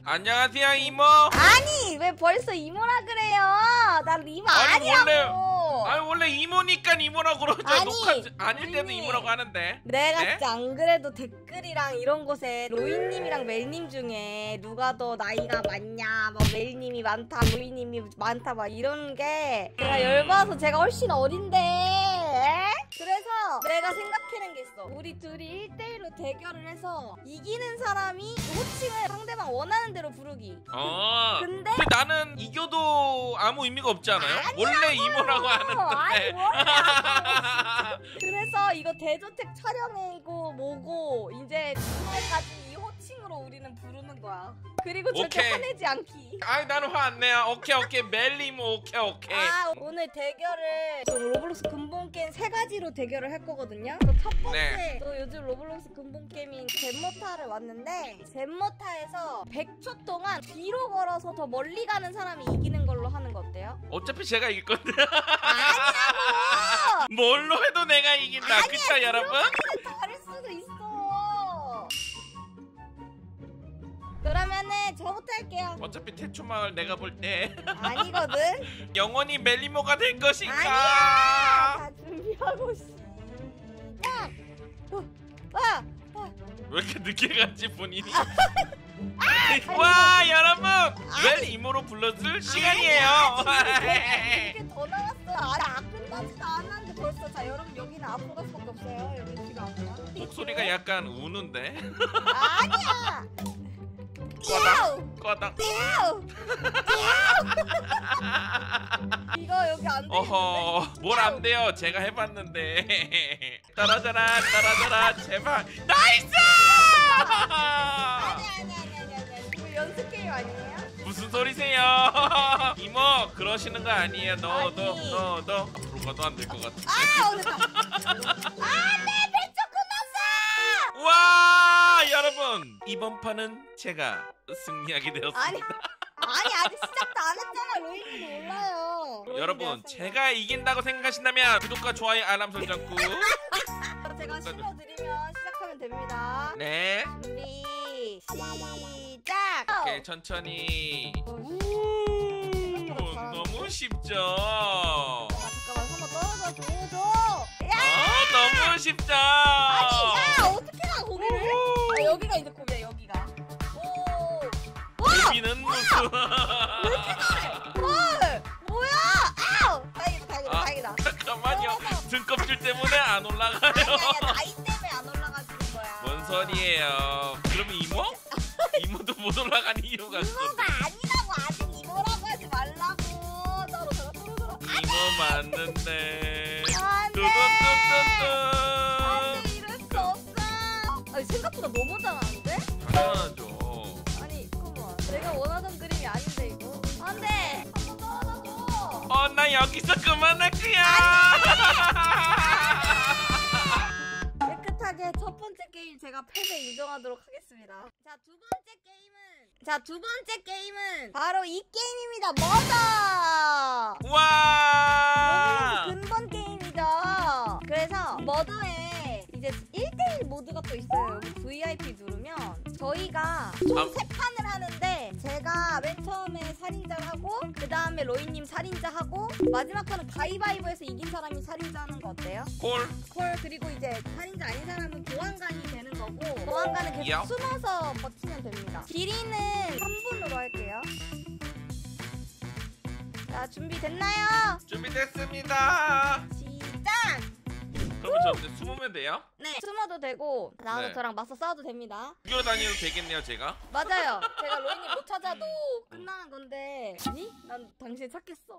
안녕하세요 이모. 아니 왜 벌써 이모라 그래요? 난 이모 아니라고. 원래 이모니까 이모라고 그러죠. 아니, 녹화 아닐 때는 아니. 이모라고 하는데. 내가 네? 진짜 안 그래도 댓글이랑 이런 곳에 로이님이랑 멜님 중에 누가 더 나이가 많냐, 뭐 멜님이 많다, 로이님이 많다, 막 이런 게 제가 열받아서 제가 훨씬 어린데. 그래서 내가 생각해낸 게 있어. 우리 둘이 1대1로 대결을 해서 이기는 사람이 호칭을 상대방 원하는 대로 부르기. 근데 나는 이겨도 아무 의미가 없지 않아요? 원래 이모라고 하는데. 아니 뭐야. 그래서 이거 대저택 촬영이고 뭐고 이제 주말까지 이 호칭으로 우리는 부르는 거야. 그리고 절대 오케이. 화내지 않기. 아이 나는 화 안 내요. 오케이 멜님 오케이. 오늘 대결을 좀 로블록스 근본 게임 3가지로 대결을 할 거거든요. 첫 번째 네. 또 요즘 로블록스 근본 게임인 젠모타를 왔는데 젠모타에서 100초 동안 뒤로 걸어서 더 멀리 가는 사람이 이기는 걸로 하는 거 어때요? 어차피 제가 이길 건데. 아니라고! 뭘로 해도 내가 이긴다. 그쵸 여러분? 다를 수도 있어. 그러면은 저부터 할게요. 어차피 태초마을 내가 볼 때 아니거든. 영원히 멜리모가 될 것인가? 아니야. 다 준비하고 시작. 왜 이렇게 늦게 갔지 본인이? 와 여러분 멜리모로 불러줄 시간이에요. 이게 더 나왔어. 안 끝나지도 않았는데 벌써. 자 여러분 여기는 앞으로 갈 수밖에 없어요. 여기 지금 앞으로. 목소리가 약간 우는데? 아니야. 꺼당. 이거 여기 안 돼. 어허 뭘 안 돼요. 제가 해봤는데. 따라자라 제발 나이스! 아니. 이거 연습 게임 아니에요? 무슨 소리세요? 이모 그러시는 거 아니에요. 너 앞으로 가도 안 될 것 같은데. 됐다. 안돼 100초 끝났어. 와 여러분 이번 판은 제가 승리하게 되었습니다. 아니 아직 시작도 안 했잖아. 로이님도 몰라요. 여러분 제가 이긴다고 생각하신다면 구독과 좋아요 알람 설정 꾹. 제가 실어드리면 시작하면 됩니다. 네. 준비 시작. 오케이 천천히. 너무 쉽죠? 잠깐만 한번 떨어져 줘줘. 너무 쉽죠? 아니 야 어떻게 가 고기를? 여기가 이제 고기야 여기가. 비는 무슨? 왜 이렇게 잘해? 헐 뭐야? 아우 다행이다. 잠깐만요. 등껍질 때문에 안 올라가요. 아니야 나이 때문에 안 올라가지는 거야. 뭔 소리예요? 그러면 이모? 이모도 못 올라가는 이유가 있어. 이모가 아니라고. 아직 이모라고 하지 말라고. 떨어져라. 이모 맞는데. 안돼. 안돼 이럴 수 없어. 아니 생각보다 너무 잘하는데? 당연하죠. 아니 잠깐만 내가 원하던 그림이 아닌데 이거. 안돼. 한번 떨어져줘. 나 여기서 그만할 거야. 깨끗하게 첫 번째 게임 제가 패배 인정하도록 하겠습니다. 자 두 번째 게임은 바로 이 게임입니다. 머더. 와. 로블록스 근본 게임이죠. 그래서 머더에 이제 1대1 모드가 또 있어요. 여기 VIP 누르면 저희가 총 3판을 하는데 제가 맨 처음에 살인자를 하고 그 다음에 로이님 살인자 하고 마지막 판은 가위바위보에서 이긴 사람이 살인자 하는 거 어때요? 콜. 그리고 이제 살인자 아닌 사람은 보안관이 되는 거고 보안관은 계속 야. 숨어서 버티면 됩니다. 길이는 3분으로 할게요. 자 준비됐나요? 준비됐습니다. 시작! 그럼 저 근데 숨으면 돼요? 네 숨어도 되고 나와서 네. 저랑 맞서 싸워도 됩니다. 죽여 다녀도 되겠네요 제가. 맞아요. 제가 로이님 못 찾아도 끝나는 건데. 아니? 난 당신 찾겠어.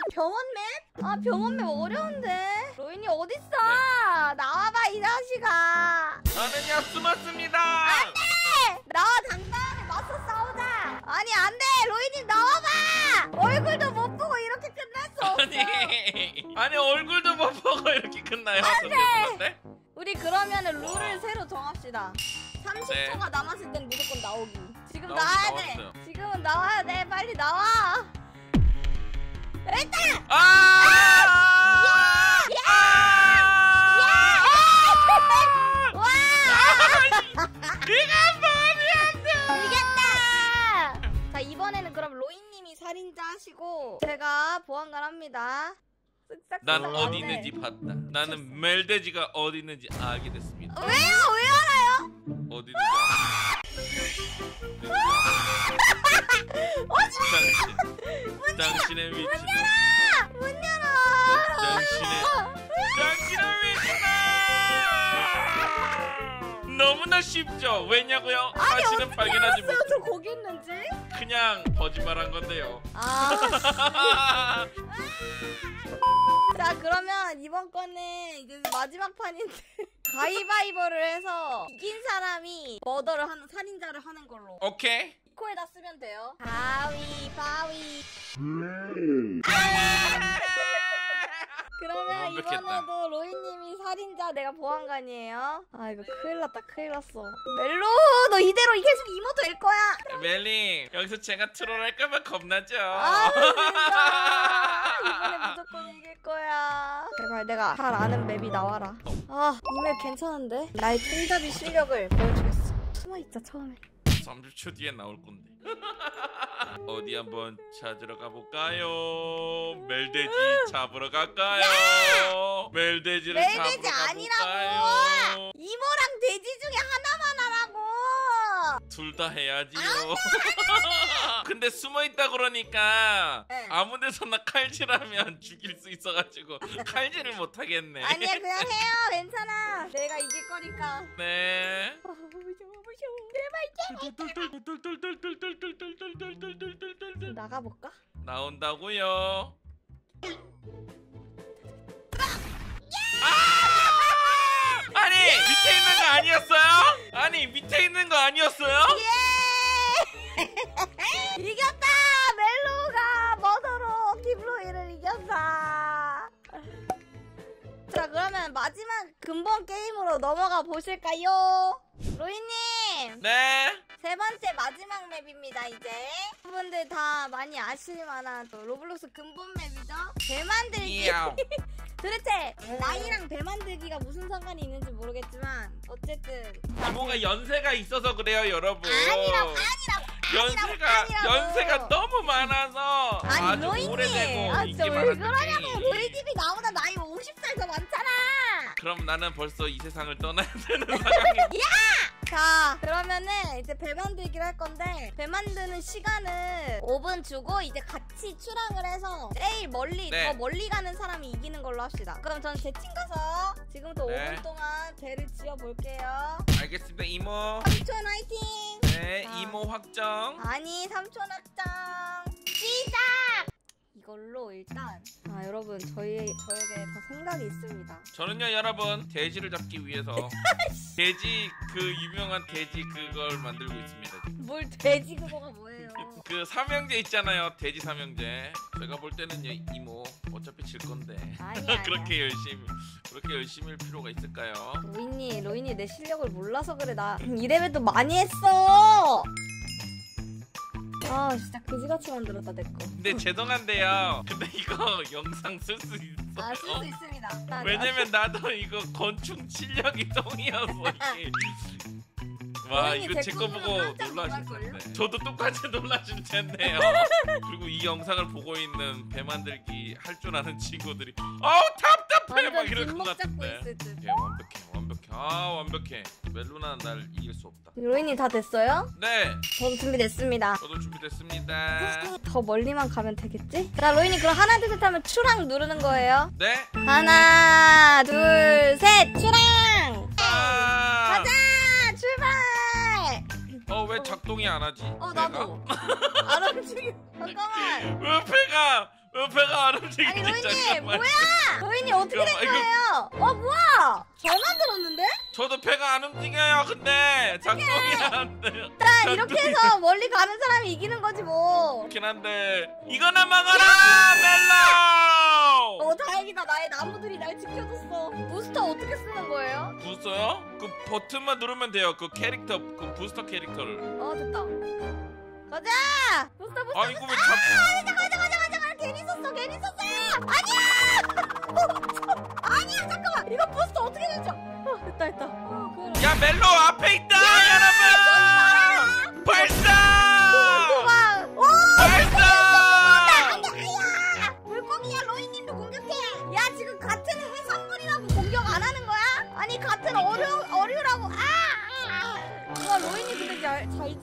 병원 맵 어려운데. 로이님 어딨어? 네. 나와봐 이 자식아. 저는요 숨었습니다. 안돼! 나와 당당하게 맞서 싸우자. 아니 안돼 로이님 나와봐. 얼굴도 못 보고 이렇게 끝날 수 없어. 아니 얼굴도 못 보고 이렇게 끝나요? 안돼. 우리 그러면은 룰을 새로 정합시다. 30초가 네. 남았을 땐 무조건 나오기. 지금 나오긴 나와야 나왔어요. 돼. 지금은 나와야 돼. 빨리 나와. 일단. 이거 말이 안 돼. 이겼다. 살인자 하시고 제가 보안관 합니다. 쓱싹 난 쓱싹 어디 하는데. 있는지 봤다. 나는 멜돼지가 어디 있는지 알게 됐습니다. 왜요? 왜 알아요? 어디 있는지 알아. 당신의 위치는 문 열어! 당신의 위치는 너무나 쉽죠. 왜냐고요? 다시는 발견하지 못. 저 거기 있는지? 그냥 거짓말한 건데요. 아. 자, 그러면 이번 거는 이제 마지막 판인데 가위바위보를 해서 이긴 사람이 머더를 하는 살인자를 하는 걸로. 오케이. 코에다 쓰면 돼요. 가위바위. 그러면 완벽했다. 이번에도 로이님이 살인자, 내가 보안관이에요. 아, 이거 큰일 났다, 큰일 났어. 멜로, 너 이대로 계속 이모 될 거야. 멜리 여기서 제가 트롤할까봐 겁나죠. 아, 진짜. 이번에 무조건 이길 거야. 제발 내가 잘 아는 맵이 나와라. 아, 이 맵 괜찮은데? 나의 총잡이 실력을 보여주겠어. 숨어있자, 처음에. 30초 뒤에 나올 건데. 어디 한번 찾으러 가볼까요? 멜돼지 잡으러 갈까요? 멜돼지를 멜돼지 잡으러 아니라고! 가볼까요? 이모랑 돼지 중에 하나만 하라고! 둘 다 해야지요. 근데 숨어있다 그러니까 네. 아무 데서나 칼질하면 죽일 수 있어가지고 칼질을 못하겠네. 아니야, 그냥 해요. 괜찮아. 내가 이길 거니까. 네. 나가볼까? 나온다고요. 아니 밑에 있는 거 아니었어요? 아니 밑에 있는 거 아니었어요? 예! 이겼다! 멜로가 머더로 김로이를 이겼다. 자, 그러면 마지막 근본 게임으로 넘어가 보실까요? 로이님! 네. 세 번째 마지막 맵입니다, 이제. 여러분들 다 많이 아실 만한 또 로블록스 근본 맵이죠? 배 만들기. 이야. 도대체 나이랑 배 만들기가 무슨 상관이 있는지 모르겠지만 어쨌든 이모가 연세가 있어서 그래요, 여러분. 아니라고. 연세가 너무 많아서 아니, 아주 로이님. 오래되고 아, 인기 진짜 왜 많았던 그러냐고. 게임. 로이님이 나보다 나이 50살 더 많잖아. 그럼 나는 벌써 이 세상을 떠나야 되는 상황이. 자, 그러면은 이제 배 만들기를 할 건데 배 만드는 시간은 5분 주고 이제 같이 출항을 해서 제일 멀리 네. 더 멀리 가는 사람이 이기는 걸로 합시다. 그럼 전 제친 가서 지금부터 네. 5분 동안 배를 지어 볼게요. 알겠습니다, 이모. 3초 화이팅! 네, 아. 이모 확정. 아니, 3초 낙장 시작! 이걸로 일단 여러분 저에게 다 생각이 있습니다. 저는요, 여러분, 돼지를 잡기 위해서 돼지 그 유명한 돼지 그걸 만들고 있습니다. 지금. 뭘 돼지 그거가 뭐예요? 그 삼형제 있잖아요, 돼지 삼형제. 제가 볼 때는요, 이모 어차피 질 건데 아니야. 그렇게 열심히 할 필요가 있을까요? 로이니 내 실력을 몰라서 그래. 나 이래봬도 많이 했어. 아, 진짜 그지같이 만들었다 내 거. 근데 죄송한데요, 근데 이거 영상 쓸 수 있어요? 아, 쓸 수 있습니다. 왜냐면 나도 이거 건축 실력이 똥이어서 이게. 와, 어머니, 이거 제 거 제 보고 깜짝 놀라실 놀랄걸요? 텐데. 저도 똑같이 놀라실 텐데요. 그리고 이 영상을 보고 있는 배 만들기 할 줄 아는 친구들이 답답해 막 완전 이럴 것 뒷목 잡고 같은데. 있을 듯. 오케이, 완벽해. 완벽해. 멜로나 날 이길 수 없다. 로이님 다 됐어요? 네, 저도 준비됐습니다. 저도 준비됐습니다. 더 멀리만 가면 되겠지? 자, 로이님 그럼 하나 둘 셋 하면 출항 누르는 거예요. 네. 하나 둘 셋 출항! 아, 가자! 출발! 왜 작동이 안 하지? 나도. 안 움직여. 잠깐만. 왜 배가 안 움직이지? 아니, 로이님 잠깐만. 뭐야? 로이님 어떻게 된 잠깐만, 거예요? 뭐야? 잘 만들었는데? 저도 배가 안 움직여요. 근데 작동이 안 돼요. 일단 이렇게 해서 멀리 가는 사람이 이기는 거지 뭐. 그렇긴 한데 이거나 막아라, 멜로. 다행이다. 나의 나무들이 날 지켜줬어. 부스터 어떻게 쓰는 거예요? 부스터요? 그 버튼만 누르면 돼요. 그 캐릭터, 그 부스터 캐릭터를. 됐다. 가자! 부스터. 아, 이거 왜 잠깐. 괜히 썼어. 아니야, 잠깐만. 이거 부스터 어떻게 되죠? 됐다. 그래. 야, 멜로 앞에 있다, 여러분. 발사! 도망. 발사!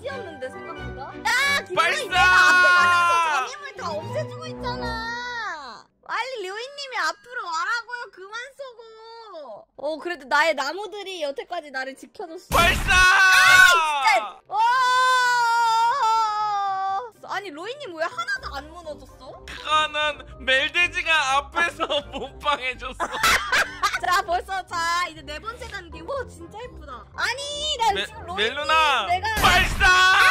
이지였는데 생각보다. 야 김로이 발사! 내가 앞에 가면서 전임을 다 없애주고 있잖아. 빨리 류이님이 앞으로 와라고요. 그만 쏘고. 그래도 나의 나무들이 여태까지 나를 지켜줬어. 발사! 와! 아니 로이님 왜 하나도 안 무너졌어? 그거는 멜돼지가 앞에서 몸빵해줬어. 자 벌써 자 이제 네 번째 단계. 와 진짜 예쁘다. 아니 난 지금 로이님 멜루나 내가 발사!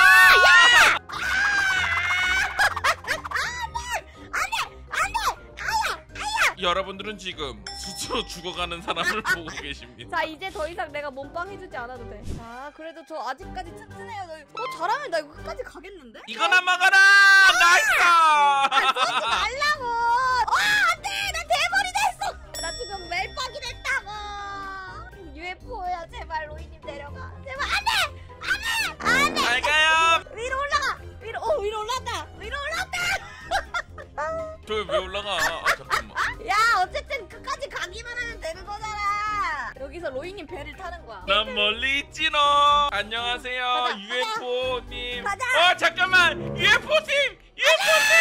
여러분들은 지금 스스로 죽어가는 사람을 보고 계십니다. 자 이제 더 이상 내가 몸빵 해주지 않아도 돼. 자 그래도 저 아직까지 튼튼해요. 잘하면 나 이거 끝까지 가겠는데? 이거나 먹어라! 나이스! 쏘지 말라고! 안돼! 나 대머리 됐어! 나 지금 멜빵이 됐다고! UFO야 제발 로이님 데려가. 제발 안돼! 잘 가요! 위로 올라가! 위로 올라왔다! 위로 올라왔다! 저기 왜 올라가? 잠깐만. 야 어쨌든 끝까지 가기만 하면 되는 거잖아. 여기서 로이님 배를 타는 거야. 난 멀리 있지롱. 안녕하세요, 가자, UFO님. 가자. 잠깐만, UFO팀, UFO팀.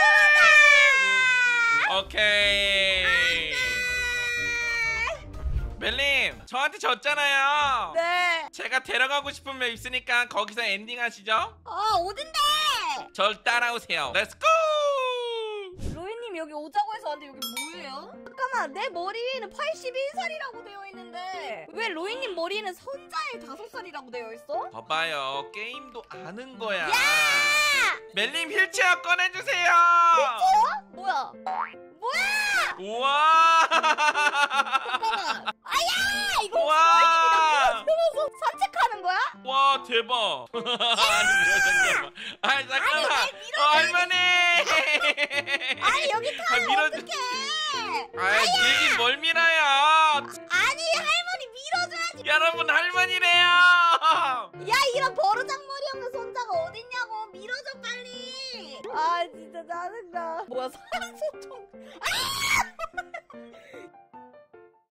오케이. 멜님, 저한테 졌잖아요. 네. 제가 데려가고 싶은 맵 있으니까 거기서 엔딩하시죠? 어딘데? 절 따라오세요. 렛츠고! 로이님 여기 오자고 해서 왔는데 여기 뭐예요? 잠깐만 내 머리 위에는 81살이라고 되어 있는데 왜 로이님 머리에는 선자의 5살이라고 되어 있어? 봐봐요, 게임도 아는 거야. 야! 멜님 휠체어 꺼내주세요. 뭐야? 우와! 잠깐만. 아야! 이거 우와! 로이님이 나 끌어서 산책하는 거야? 와, 대박. 잠깐만. 잠깐만. 날 밀어줘. 할머니. 아니 여기 타면 밀어줘. 어떡해? 밀긴 뭘 밀어요? 아니 할머니 밀어줘야지. 여러분, 할머니래요. 야 이런 버르장머리 없는 손자가 어딨냐고. 밀어줘 빨리. 진짜 짜증나. 뭐야 산소통.